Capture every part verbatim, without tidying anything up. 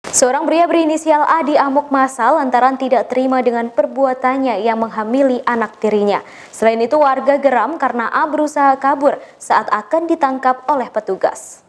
Seorang pria berinisial A diamuk massa lantaran tidak terima dengan perbuatannya yang menghamili anak tirinya. Selain itu, warga geram karena A berusaha kabur saat akan ditangkap oleh petugas.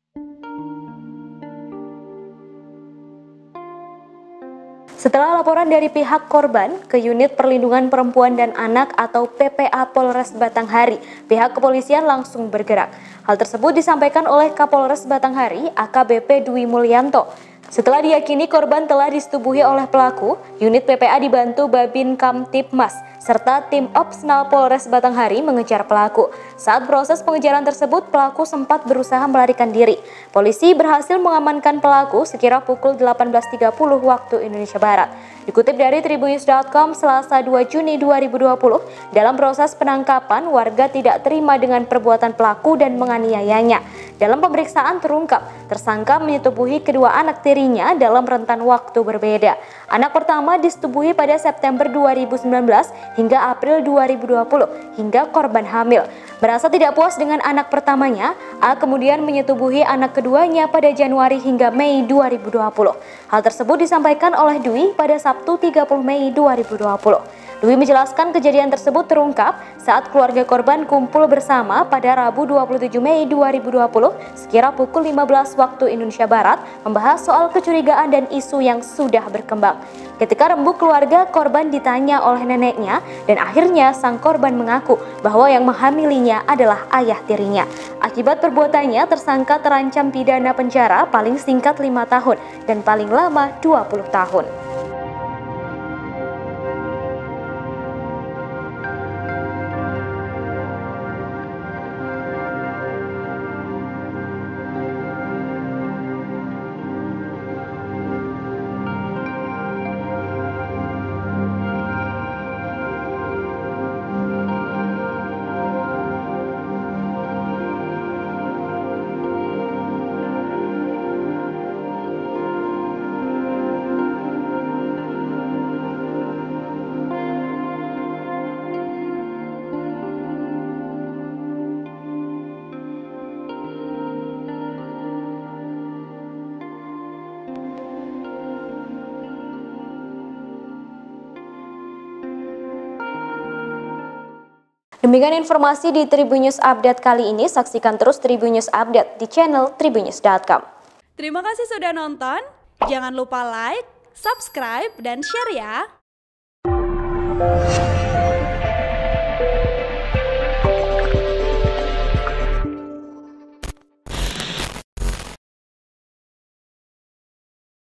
Setelah laporan dari pihak korban ke Unit Perlindungan Perempuan dan Anak atau P P A Polres Batanghari, pihak kepolisian langsung bergerak. Hal tersebut disampaikan oleh Kapolres Batanghari A K B P Dwi Mulyanto. Setelah diyakini korban telah disetubuhi oleh pelaku, unit P P A dibantu Babin Kamtibmas serta tim Opsnal Polres Batanghari mengejar pelaku. Saat proses pengejaran tersebut, pelaku sempat berusaha melarikan diri. Polisi berhasil mengamankan pelaku sekira pukul delapan belas tiga puluh waktu Indonesia Barat. Dikutip dari tribunnews dot com Selasa dua Juni dua ribu dua puluh, dalam proses penangkapan, warga tidak terima dengan perbuatan pelaku dan menganiayanya. Dalam pemeriksaan terungkap, tersangka menyetubuhi kedua anak tirinya dalam rentan waktu berbeda. Anak pertama disetubuhi pada September dua ribu sembilan belas hingga April dua ribu dua puluh, hingga korban hamil. Merasa tidak puas dengan anak pertamanya, A kemudian menyetubuhi anak keduanya pada Januari hingga Mei dua ribu dua puluh. Hal tersebut disampaikan oleh Dwi pada Sabtu tiga puluh Mei dua ribu dua puluh. Dwi menjelaskan kejadian tersebut terungkap saat keluarga korban kumpul bersama pada Rabu dua puluh tujuh Mei dua ribu dua puluh sekira pukul lima belas waktu Indonesia Barat membahas soal kecurigaan dan isu yang sudah berkembang. Ketika rembuk keluarga, korban ditanya oleh neneknya dan akhirnya sang korban mengaku bahwa yang menghamilinya adalah ayah tirinya. Akibat perbuatannya, tersangka terancam pidana penjara paling singkat lima tahun dan paling lama dua puluh tahun. Demikian informasi di Tribunnews Update kali ini. Saksikan terus Tribunnews Update di channel tribunnews dot com. Terima kasih sudah nonton. Jangan lupa like, subscribe, dan share ya.